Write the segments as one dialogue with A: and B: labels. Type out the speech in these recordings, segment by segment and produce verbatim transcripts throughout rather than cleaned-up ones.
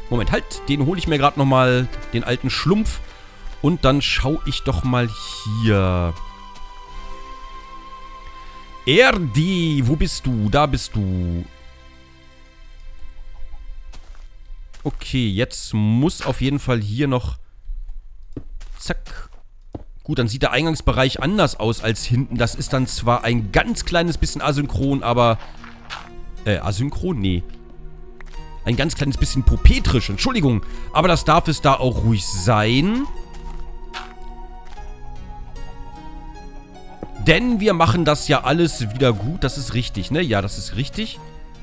A: Moment, halt. Den hole ich mir gerade nochmal, den alten Schlumpf. Und dann schaue ich doch mal hier. Erdi, wo bist du? Da bist du. Okay, jetzt muss auf jeden Fall hier noch... Zack. Gut, dann sieht der Eingangsbereich anders aus als hinten. Das ist dann zwar ein ganz kleines bisschen asynchron, aber... Äh, asynchron? Nee. Ein ganz kleines bisschen popetrisch, Entschuldigung. Aber das darf es da auch ruhig sein. Denn wir machen das ja alles wieder gut. Das ist richtig, ne? Ja, das ist richtig.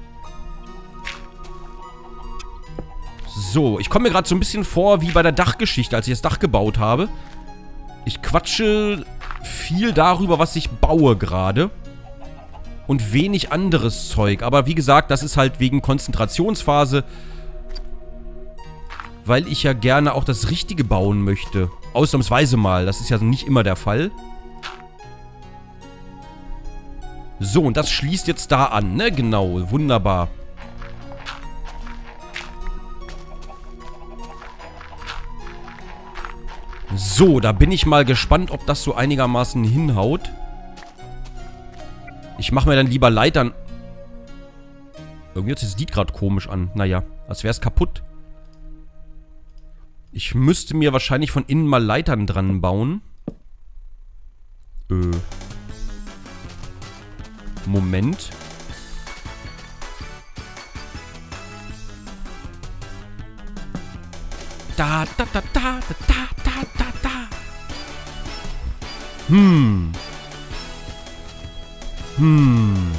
A: So, ich komme mir gerade so ein bisschen vor wie bei der Dachgeschichte, als ich das Dach gebaut habe. Ich quatsche viel darüber, was ich baue gerade. Und wenig anderes Zeug. Aber wie gesagt, das ist halt wegen Konzentrationsphase. Weil ich ja gerne auch das Richtige bauen möchte. Ausnahmsweise mal. Das ist ja nicht immer der Fall. So, und das schließt jetzt da an, ne? Genau, wunderbar. So, da bin ich mal gespannt, ob das so einigermaßen hinhaut. Ich mache mir dann lieber Leitern... Irgendwie hört sich das Lied gerade komisch an. Naja, als wäre es kaputt. Ich müsste mir wahrscheinlich von innen mal Leitern dran bauen. Äh... Moment. Da, da, da, da, da, da, da, da. Hm. Hm.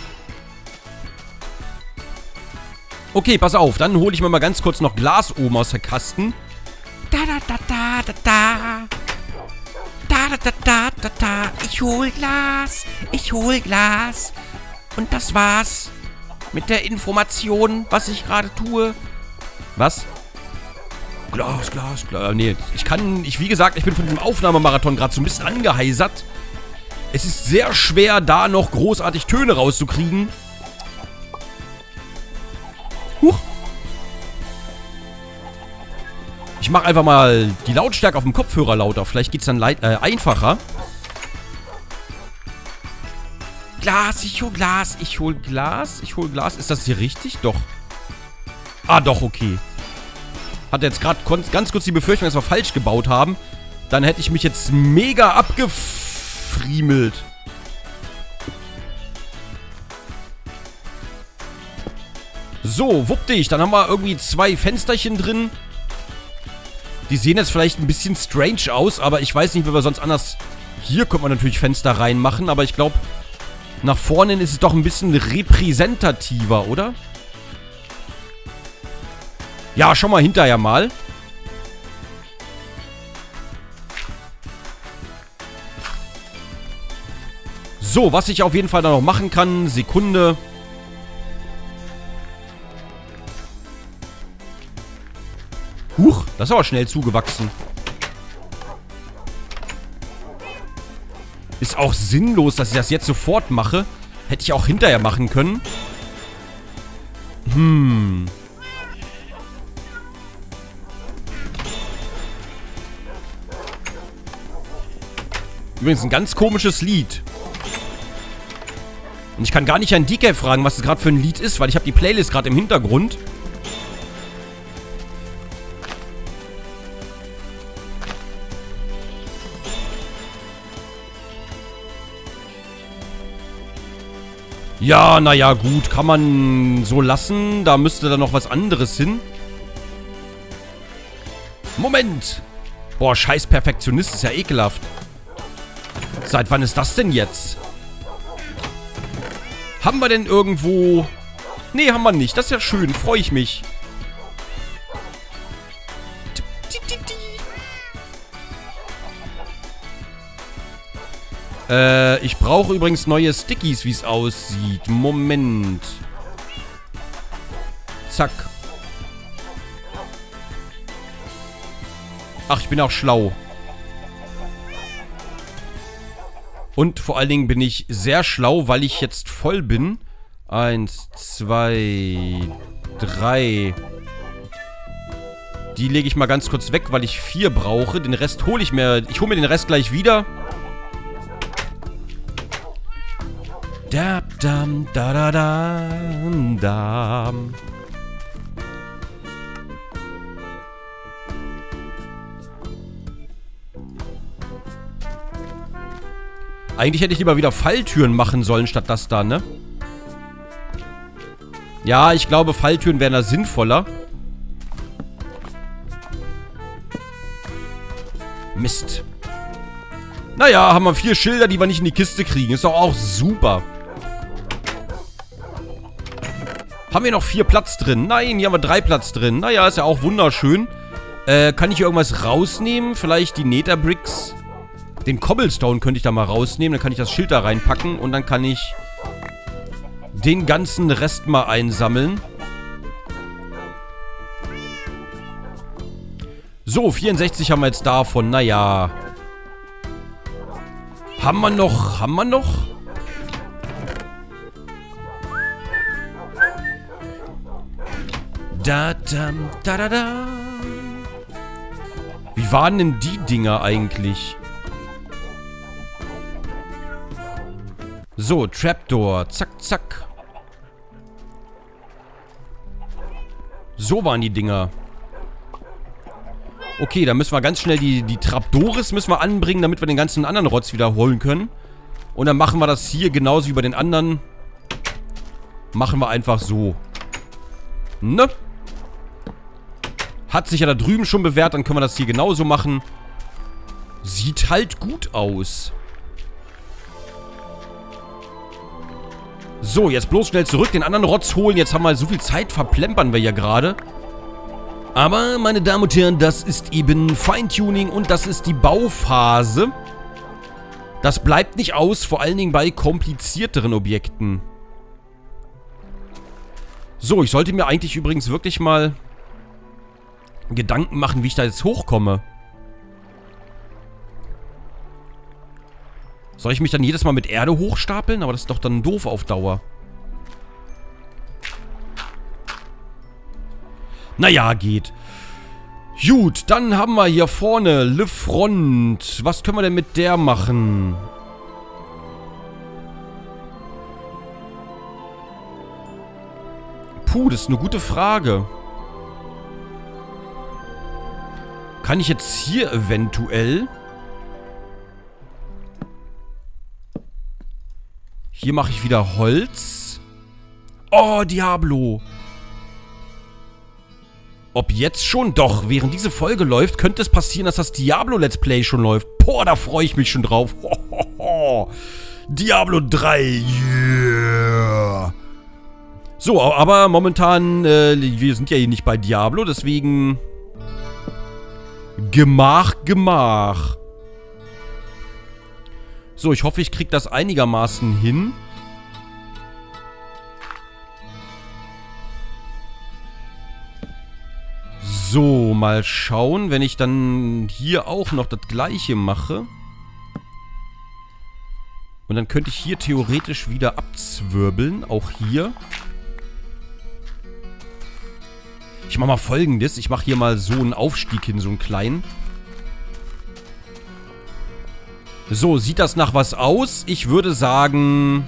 A: Okay, pass auf. Dann hole ich mir mal ganz kurz noch Glas oben aus der Kasten. Da, da, da, da, da, da. Da, da, da, da, da, da. Ich hol Glas. Ich hol Glas. Und das war's. Mit der Information, was ich gerade tue. Was? Glas, Glas, Glas. Nee, ich kann... Ich, wie gesagt, ich bin von dem Aufnahmemarathon gerade so ein bisschen angeheisert. Es ist sehr schwer, da noch großartig Töne rauszukriegen. Huch. Ich mache einfach mal die Lautstärke auf dem Kopfhörer lauter. Vielleicht geht's dann äh, einfacher. Glas, ich hol Glas, ich hol Glas, ich hol Glas. Ist das hier richtig? Doch. Ah, doch, okay. Hatte jetzt gerade ganz kurz die Befürchtung, dass wir falsch gebaut haben. Dann hätte ich mich jetzt mega abgefriemelt. So, wuppdig. Dann haben wir irgendwie zwei Fensterchen drin. Die sehen jetzt vielleicht ein bisschen strange aus, aber ich weiß nicht, wie wir sonst anders... Hier könnte man natürlich Fenster reinmachen, aber ich glaube, nach vorne ist es doch ein bisschen repräsentativer, oder? Ja, schon mal hinterher mal. So, was ich auf jeden Fall da noch machen kann, Sekunde. Huch, das ist aber schnell zugewachsen. Ist auch sinnlos, dass ich das jetzt sofort mache. Hätte ich auch hinterher machen können. Hm. Übrigens ein ganz komisches Lied. Und ich kann gar nicht Herrn D K fragen, was das gerade für ein Lied ist, weil ich habe die Playlist gerade im Hintergrund. Ja, naja, gut. Kann man so lassen. Da müsste dann noch was anderes hin. Moment. Boah, scheiß Perfektionist. Ist ja ekelhaft. Seit wann ist das denn jetzt? Haben wir denn irgendwo... Nee, haben wir nicht. Das ist ja schön. Freue ich mich. Äh, ich brauche übrigens neue Stickies, wie es aussieht. Moment. Zack. Ach, ich bin auch schlau. Und vor allen Dingen bin ich sehr schlau, weil ich jetzt voll bin. Eins, zwei, drei. Die lege ich mal ganz kurz weg, weil ich vier brauche. Den Rest hole ich mir... Ich hole mir den Rest gleich wieder. Da, dam, da, da, da, da. Eigentlich hätte ich lieber wieder Falltüren machen sollen, statt das da, ne? Ja, ich glaube, Falltüren wären da sinnvoller. Mist. Naja, haben wir vier Schilder, die wir nicht in die Kiste kriegen. Ist doch auch super. Haben wir noch vier Platz drin? Nein, hier haben wir drei Platz drin. Naja, ist ja auch wunderschön. Äh, kann ich hier irgendwas rausnehmen? Vielleicht die Netherbricks? Den Cobblestone könnte ich da mal rausnehmen. Dann kann ich das Schild da reinpacken. Und dann kann ich den ganzen Rest mal einsammeln. So, vierundsechzig haben wir jetzt davon. Naja. Haben wir noch? Haben wir noch? Da, da, da, da, da. Wie waren denn die Dinger eigentlich? So, Trapdoor. Zack, zack. So waren die Dinger. Okay, dann müssen wir ganz schnell die, die Trapdoores müssen wir anbringen, damit wir den ganzen anderen Rotz wiederholen können. Und dann machen wir das hier genauso wie bei den anderen. Machen wir einfach so. Ne? Hat sich ja da drüben schon bewährt, dann können wir das hier genauso machen. Sieht halt gut aus. So, jetzt bloß schnell zurück, den anderen Rotz holen. Jetzt haben wir so viel Zeit, verplempern wir ja gerade. Aber, meine Damen und Herren, das ist eben Feintuning und das ist die Bauphase. Das bleibt nicht aus, vor allen Dingen bei komplizierteren Objekten. So, ich sollte mir eigentlich übrigens wirklich mal Gedanken machen, wie ich da jetzt hochkomme. Soll ich mich dann jedes Mal mit Erde hochstapeln? Aber das ist doch dann doof auf Dauer. Naja, geht. Gut, dann haben wir hier vorne Le Front. Was können wir denn mit der machen? Puh, das ist eine gute Frage. Kann ich jetzt hier eventuell... Hier mache ich wieder Holz. Oh, Diablo. Ob jetzt schon? Doch, während diese Folge läuft, könnte es passieren, dass das Diablo-Let's Play schon läuft. Boah, da freue ich mich schon drauf. Ho, ho, ho. Diablo drei. Yeah. So, aber momentan, äh, wir sind ja hier nicht bei Diablo, deswegen... Gemach, Gemach. So, ich hoffe, ich kriege das einigermaßen hin. So, mal schauen, wenn ich dann hier auch noch das Gleiche mache. Und dann könnte ich hier theoretisch wieder abzwirbeln, auch hier. Ich mache mal Folgendes. Ich mache hier mal so einen Aufstieg hin, so einen kleinen. So, sieht das nach was aus? Ich würde sagen...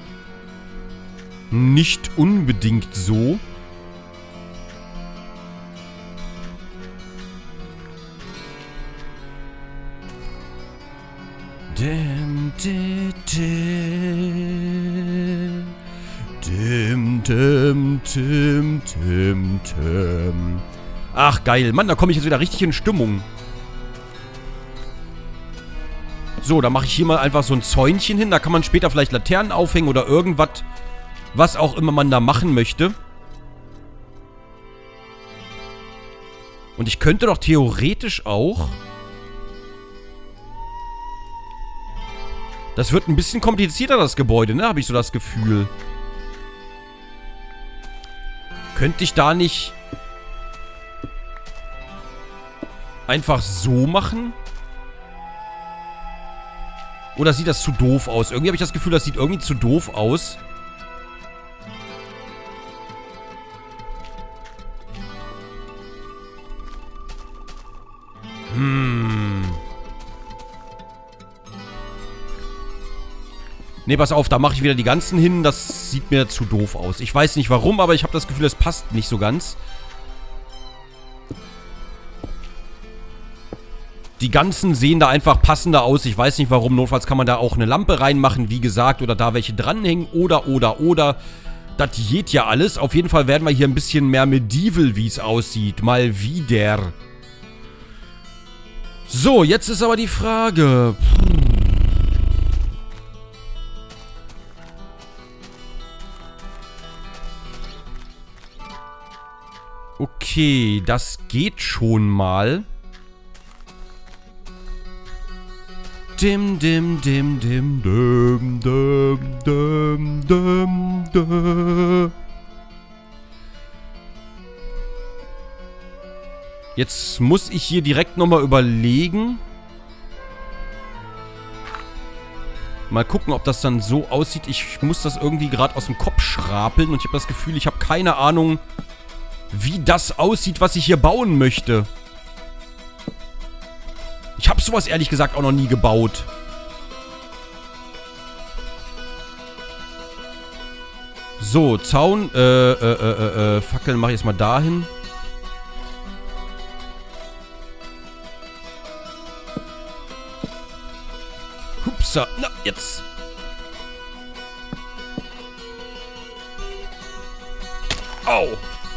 A: Nicht unbedingt so. Dim, dim, dim. Dim, dim, dim, dim, dim. Ach, geil. Mann, da komme ich jetzt wieder richtig in Stimmung. So, da mache ich hier mal einfach so ein Zäunchen hin. Da kann man später vielleicht Laternen aufhängen oder irgendwas, was auch immer man da machen möchte. Und ich könnte doch theoretisch auch... Das wird ein bisschen komplizierter, das Gebäude, ne? Habe ich so das Gefühl. Könnte ich da nicht... einfach so machen? Oder sieht das zu doof aus? Irgendwie habe ich das Gefühl, das sieht irgendwie zu doof aus. Ne, pass auf, da mache ich wieder die ganzen hin. Das sieht mir zu doof aus. Ich weiß nicht warum, aber ich habe das Gefühl, es passt nicht so ganz. Die ganzen sehen da einfach passender aus. Ich weiß nicht warum. Notfalls kann man da auch eine Lampe reinmachen, wie gesagt. Oder da welche dranhängen. Oder, oder, oder. Das geht ja alles. Auf jeden Fall werden wir hier ein bisschen mehr medieval, wie es aussieht. Mal wieder. So, jetzt ist aber die Frage. Okay, das geht schon mal. Dim, dim, dim, dim, dim, dim, dim, dim, dim. Jetzt muss ich hier direkt nochmal überlegen. Mal gucken, ob das dann so aussieht. Ich muss das irgendwie gerade aus dem Kopf schrapeln. Und ich habe das Gefühl, ich habe keine Ahnung, wie das aussieht, was ich hier bauen möchte. Ich habe sowas ehrlich gesagt auch noch nie gebaut. So, Zaun. Äh, äh, äh, äh, Fackeln mache ich jetzt mal dahin. Hupsa. Na, jetzt. Au.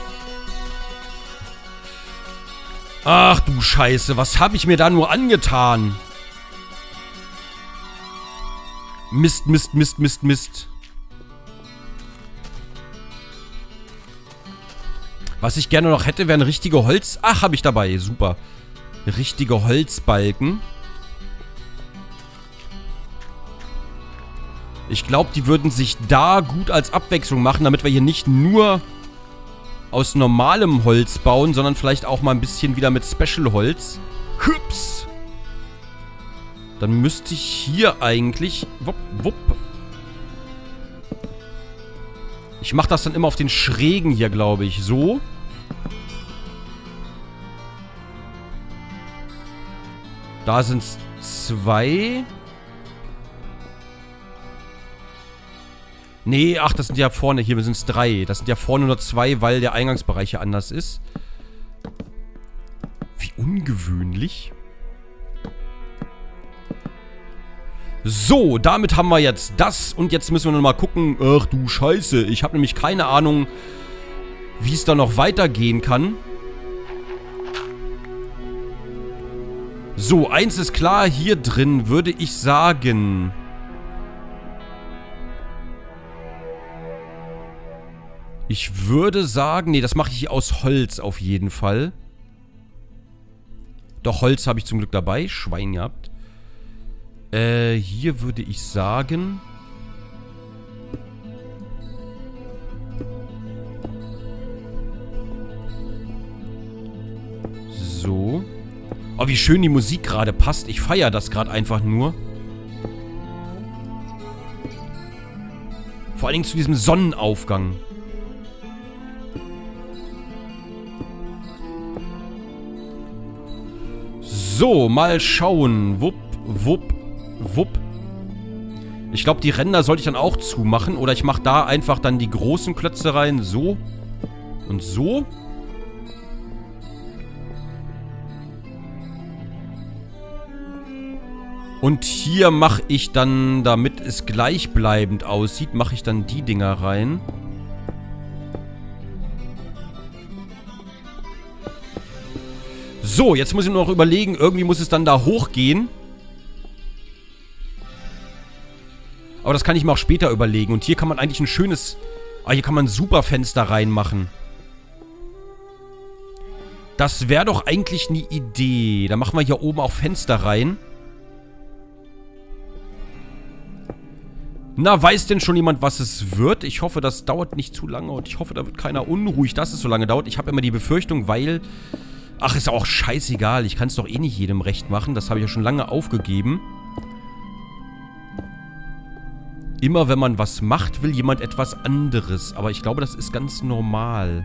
A: Ach du Scheiße, was habe ich mir da nur angetan? Mist, Mist, Mist, Mist, Mist. Was ich gerne noch hätte, wären richtige Holz... Ach, habe ich dabei, super. Richtige Holzbalken. Ich glaube, die würden sich da gut als Abwechslung machen, damit wir hier nicht nur aus normalem Holz bauen, sondern vielleicht auch mal ein bisschen wieder mit Special-Holz. Hups! Dann müsste ich hier eigentlich... Wupp, wupp. Ich mache das dann immer auf den Schrägen hier, glaube ich. So. Da sind es zwei. Nee, ach, das sind ja vorne, hier sind es drei. Das sind ja vorne nur zwei, weil der Eingangsbereich hier anders ist. Wie ungewöhnlich. So, damit haben wir jetzt das. Und jetzt müssen wir noch mal gucken. Ach du Scheiße, ich habe nämlich keine Ahnung, wie es da noch weitergehen kann. So, eins ist klar, hier drin würde ich sagen... Ich würde sagen... Nee, das mache ich aus Holz auf jeden Fall. Doch, Holz habe ich zum Glück dabei. Schwein gehabt. Äh, hier würde ich sagen... So. Oh, wie schön die Musik gerade passt. Ich feiere das gerade einfach nur. Vor allen Dingen zu diesem Sonnenaufgang. So, mal schauen. Wupp, wupp, wupp. Ich glaube, die Ränder sollte ich dann auch zumachen. Oder ich mache da einfach dann die großen Klötze rein. So. Und so. Und hier mache ich dann, damit es gleichbleibend aussieht, mache ich dann die Dinger rein. So, jetzt muss ich nur noch überlegen, irgendwie muss es dann da hochgehen. Aber das kann ich mir auch später überlegen. Und hier kann man eigentlich ein schönes... Ah, hier kann man ein super Fenster reinmachen. Das wäre doch eigentlich eine Idee. Da machen wir hier oben auch Fenster rein. Na, weiß denn schon jemand, was es wird? Ich hoffe, das dauert nicht zu lange und ich hoffe, da wird keiner unruhig, dass es so lange dauert. Ich habe immer die Befürchtung, weil... Ach, ist auch scheißegal. Ich kann es doch eh nicht jedem recht machen. Das habe ich ja schon lange aufgegeben. Immer wenn man was macht, will jemand etwas anderes. Aber ich glaube, das ist ganz normal.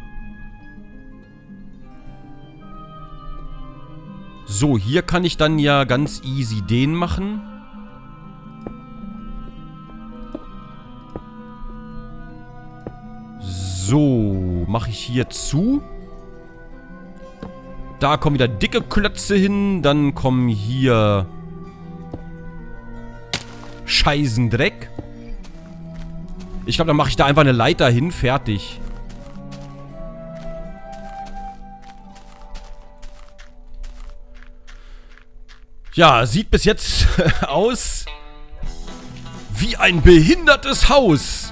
A: So, hier kann ich dann ja ganz easy den machen. So, mache ich hier zu. Da kommen wieder dicke Klötze hin. Dann kommen hier Scheißendreck. Ich glaube, dann mache ich da einfach eine Leiter hin. Fertig. Ja, sieht bis jetzt aus wie ein behindertes Haus.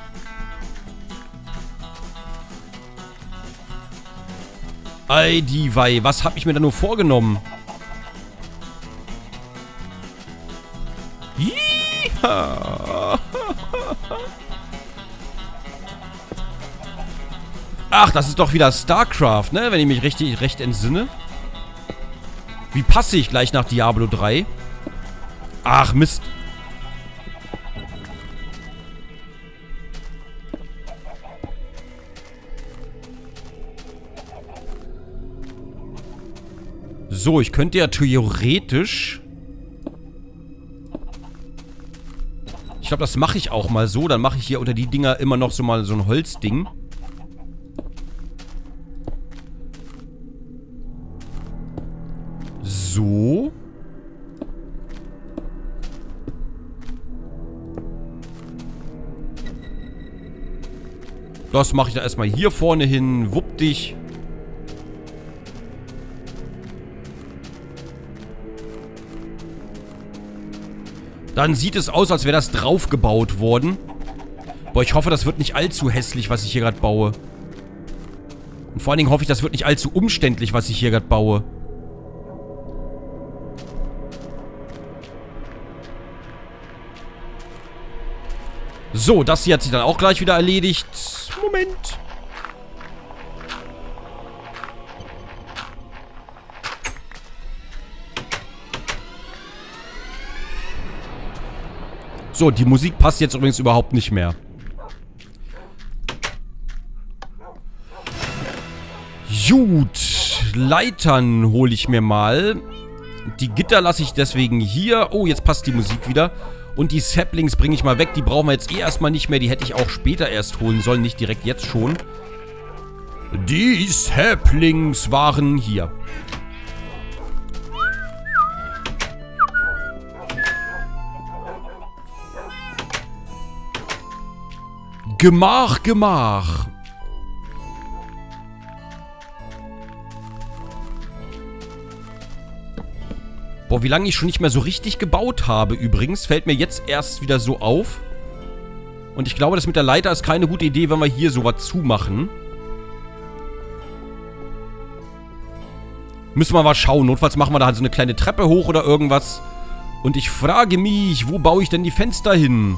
A: Ei, die Wei, was habe ich mir da nur vorgenommen? Yeehaw. Ach, das ist doch wieder StarCraft, ne? Wenn ich mich richtig recht entsinne. Wie passe ich gleich nach Diablo drei? Ach, Mist. So, ich könnte ja theoretisch... Ich glaube, das mache ich auch mal so. Dann mache ich hier unter die Dinger immer noch so mal so ein Holzding. So. Das mache ich da erstmal hier vorne hin. Wupp dich. Dann sieht es aus, als wäre das draufgebaut worden. Boah, ich hoffe, das wird nicht allzu hässlich, was ich hier gerade baue. Und vor allen Dingen hoffe ich, das wird nicht allzu umständlich, was ich hier gerade baue. So, das hier hat sich dann auch gleich wieder erledigt. Moment. So, die Musik passt jetzt übrigens überhaupt nicht mehr. Gut. Leitern hole ich mir mal. Die Gitter lasse ich deswegen hier. Oh, jetzt passt die Musik wieder. Und die Saplings bringe ich mal weg. Die brauchen wir jetzt eh erstmal nicht mehr. Die hätte ich auch später erst holen sollen. Nicht direkt jetzt schon. Die Saplings waren hier. Gemach, Gemach. Boah, wie lange ich schon nicht mehr so richtig gebaut habe übrigens. Fällt mir jetzt erst wieder so auf. Und ich glaube, das mit der Leiter ist keine gute Idee, wenn wir hier sowas zumachen. Müssen wir mal schauen. Notfalls machen wir da halt so eine kleine Treppe hoch oder irgendwas. Und ich frage mich, wo baue ich denn die Fenster hin?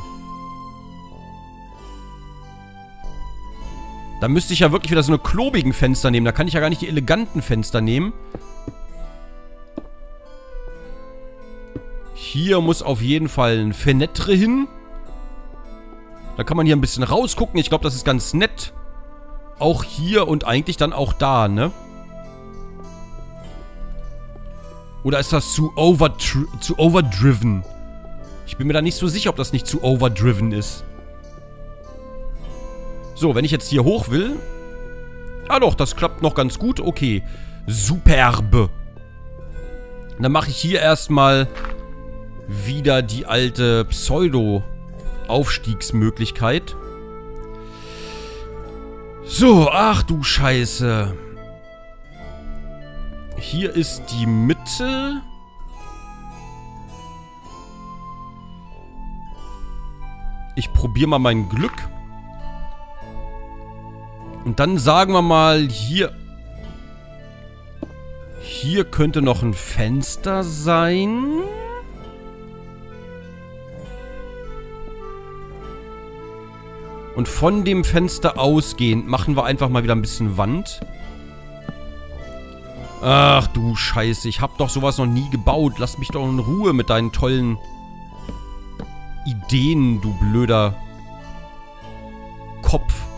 A: Da müsste ich ja wirklich wieder so eine klobigen Fenster nehmen. Da kann ich ja gar nicht die eleganten Fenster nehmen. Hier muss auf jeden Fall ein Fenêtre hin. Da kann man hier ein bisschen rausgucken. Ich glaube, das ist ganz nett. Auch hier und eigentlich dann auch da, ne? Oder ist das zu, overdri zu overdriven? Ich bin mir da nicht so sicher, ob das nicht zu overdriven ist. So, wenn ich jetzt hier hoch will... Ah doch, das klappt noch ganz gut. Okay. Superbe. Dann mache ich hier erstmal wieder die alte Pseudo-Aufstiegsmöglichkeit. So, ach du Scheiße. Hier ist die Mitte. Ich probiere mal mein Glück. Und dann sagen wir mal, hier... Hier könnte noch ein Fenster sein. Und von dem Fenster ausgehend machen wir einfach mal wieder ein bisschen Wand. Ach du Scheiße, ich habe doch sowas noch nie gebaut. Lass mich doch in Ruhe mit deinen tollen Ideen, du blöder Kopf.